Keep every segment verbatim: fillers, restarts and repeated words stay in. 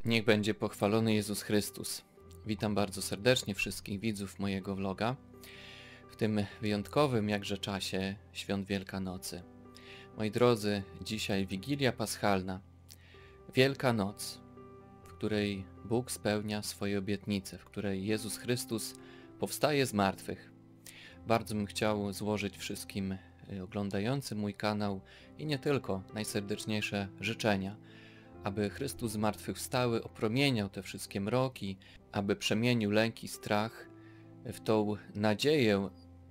Niech będzie pochwalony Jezus Chrystus. Witam bardzo serdecznie wszystkich widzów mojego vloga w tym wyjątkowym jakże czasie świąt Wielkanocy. Moi drodzy, dzisiaj Wigilia Paschalna, Wielka Noc, w której Bóg spełnia swoje obietnice, w której Jezus Chrystus powstaje z martwych. Bardzo bym chciał złożyć wszystkim oglądającym mój kanał i nie tylko najserdeczniejsze życzenia, aby Chrystus zmartwychwstały opromieniał te wszystkie mroki, aby przemienił lęk i strach w tą nadzieję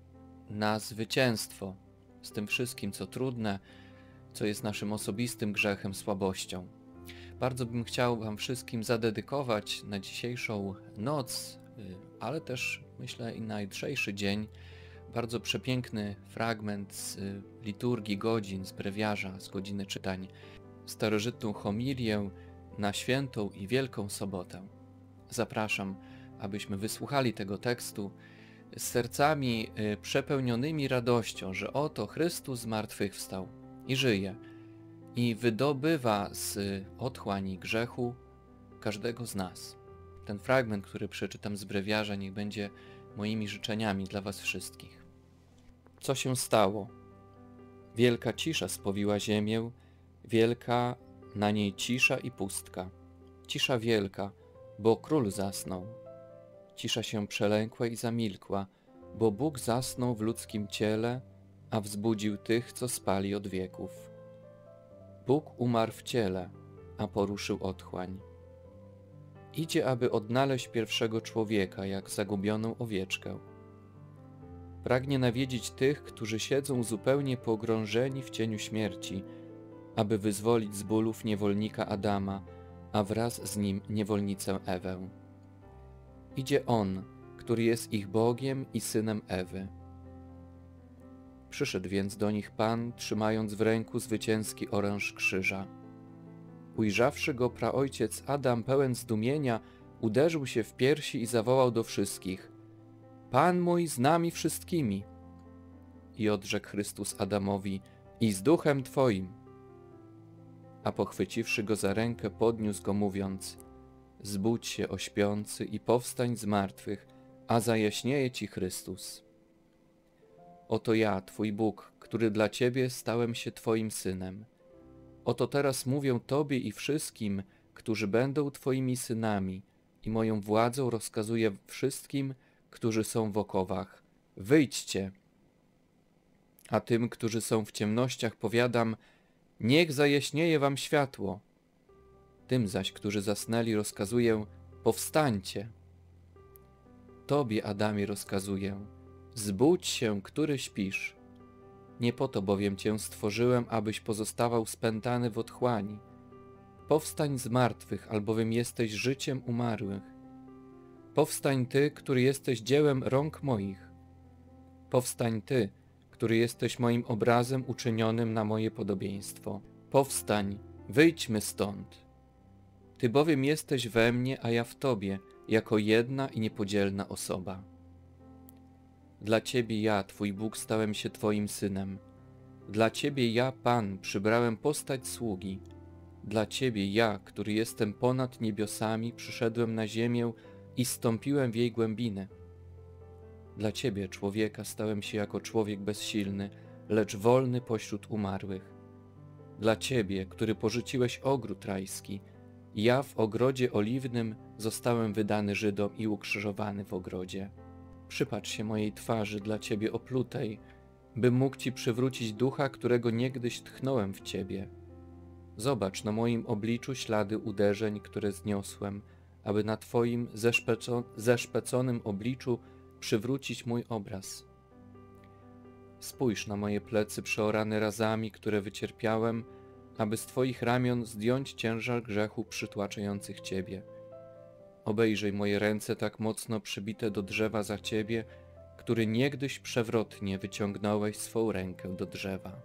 na zwycięstwo z tym wszystkim, co trudne, co jest naszym osobistym grzechem, słabością. Bardzo bym chciał Wam wszystkim zadedykować na dzisiejszą noc, ale też myślę i na jutrzejszy dzień, bardzo przepiękny fragment z liturgii godzin, z brewiarza, z godziny czytań, starożytną homilię na świętą i wielką sobotę. Zapraszam, abyśmy wysłuchali tego tekstu z sercami przepełnionymi radością, że oto Chrystus zmartwychwstał i żyje i wydobywa z otchłani grzechu każdego z nas. Ten fragment, który przeczytam z brewiarza, niech będzie moimi życzeniami dla Was wszystkich. Co się stało? Wielka cisza spowiła ziemię, wielka na niej cisza i pustka. Cisza wielka, bo król zasnął. Cisza się przelękła i zamilkła, bo Bóg zasnął w ludzkim ciele, a wzbudził tych, co spali od wieków. Bóg umarł w ciele, a poruszył otchłań. Idzie, aby odnaleźć pierwszego człowieka, jak zagubioną owieczkę. Pragnie nawiedzić tych, którzy siedzą zupełnie pogrążeni w cieniu śmierci, aby wyzwolić z bólów niewolnika Adama, a wraz z nim niewolnicę Ewę. Idzie On, który jest ich Bogiem i synem Ewy. Przyszedł więc do nich Pan, trzymając w ręku zwycięski oręż krzyża. Ujrzawszy go praojciec Adam, pełen zdumienia, uderzył się w piersi i zawołał do wszystkich: Pan mój z nami wszystkimi! I odrzekł Chrystus Adamowi: i z duchem twoim. A pochwyciwszy go za rękę, podniósł go, mówiąc: zbudź się, o śpiący, i powstań z martwych, a zajaśnieje ci Chrystus. Oto ja, twój Bóg, który dla ciebie stałem się twoim synem. Oto teraz mówię tobie i wszystkim, którzy będą twoimi synami, i moją władzą rozkazuję wszystkim, którzy są w okowach: wyjdźcie. A tym, którzy są w ciemnościach, powiadam: niech zajaśnieje wam światło. Tym zaś, którzy zasnęli, rozkazuję: powstańcie. Tobie, Adamie, rozkazuję: zbudź się, który śpisz. Nie po to bowiem cię stworzyłem, abyś pozostawał spętany w otchłani. Powstań z martwych, albowiem jesteś życiem umarłych. Powstań ty, który jesteś dziełem rąk moich. Powstań ty, który jesteś moim obrazem uczynionym na moje podobieństwo. Powstań, wyjdźmy stąd. Ty bowiem jesteś we mnie, a ja w tobie, jako jedna i niepodzielna osoba. Dla ciebie ja, twój Bóg, stałem się twoim synem. Dla ciebie ja, Pan, przybrałem postać sługi. Dla ciebie ja, który jestem ponad niebiosami, przyszedłem na ziemię i zstąpiłem w jej głębiny. Dla ciebie, człowieka, stałem się jako człowiek bezsilny, lecz wolny pośród umarłych. Dla ciebie, który porzuciłeś ogród rajski, ja w ogrodzie oliwnym zostałem wydany Żydom i ukrzyżowany w ogrodzie. Przypatrz się mojej twarzy dla ciebie oplutej, bym mógł ci przywrócić ducha, którego niegdyś tchnąłem w ciebie. Zobacz na moim obliczu ślady uderzeń, które zniosłem, aby na twoim zeszpeco- zeszpeconym obliczu przywrócić mój obraz. Spójrz na moje plecy przeorane razami, które wycierpiałem, aby z twoich ramion zdjąć ciężar grzechu przytłaczających ciebie. Obejrzyj moje ręce tak mocno przybite do drzewa za ciebie, który niegdyś przewrotnie wyciągnąłeś swą rękę do drzewa.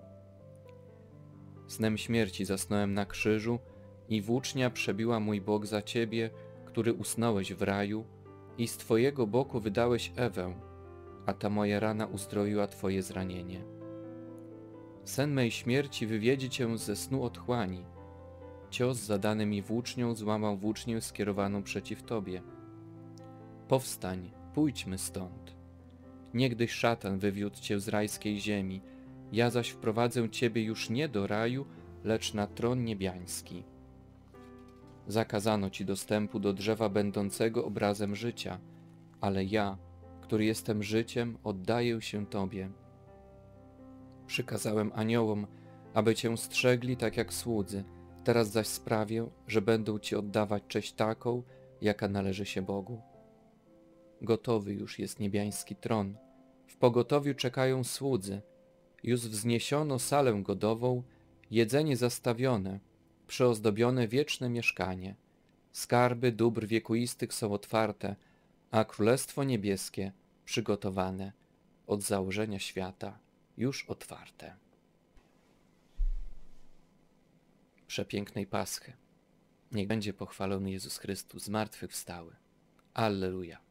Snem śmierci zasnąłem na krzyżu i włócznia przebiła mój bok za ciebie, który usnąłeś w raju, i z twojego boku wydałeś Ewę, a ta moja rana uzdroiła twoje zranienie. Sen mej śmierci wywiedzie cię ze snu otchłani. Cios zadany mi włócznią złamał włócznię skierowaną przeciw Tobie. Powstań, pójdźmy stąd. Niegdyś szatan wywiódł Cię z rajskiej ziemi, ja zaś wprowadzę Ciebie już nie do raju, lecz na tron niebiański. Zakazano Ci dostępu do drzewa będącego obrazem życia, ale ja, który jestem życiem, oddaję się Tobie. Przykazałem aniołom, aby Cię strzegli tak jak słudzy, teraz zaś sprawię, że będą Ci oddawać cześć taką, jaka należy się Bogu. Gotowy już jest niebiański tron, w pogotowiu czekają słudzy, już wzniesiono salę godową, jedzenie zastawione, przyozdobione wieczne mieszkanie. Skarby dóbr wiekuistych są otwarte, a Królestwo Niebieskie przygotowane od założenia świata, już otwarte. Przepięknej Paschy. Niech będzie pochwalony Jezus Chrystus, zmartwychwstały. Alleluja.